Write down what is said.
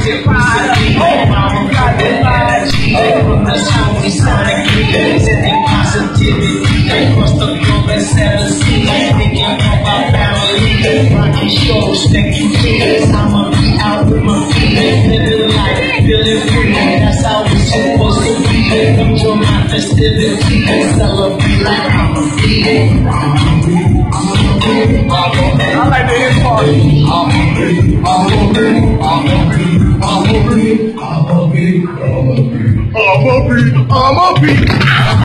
positive energy from the sound we sound sending positivity across the globe and set a scene. Thinking about family, rocking shows, thanking kids. I'ma be out with my feet, living life, feeling free. That's how we supposed to be. Enjoy my festivity and celebrate like I'm a bee. I like the hip part. I'm a bee.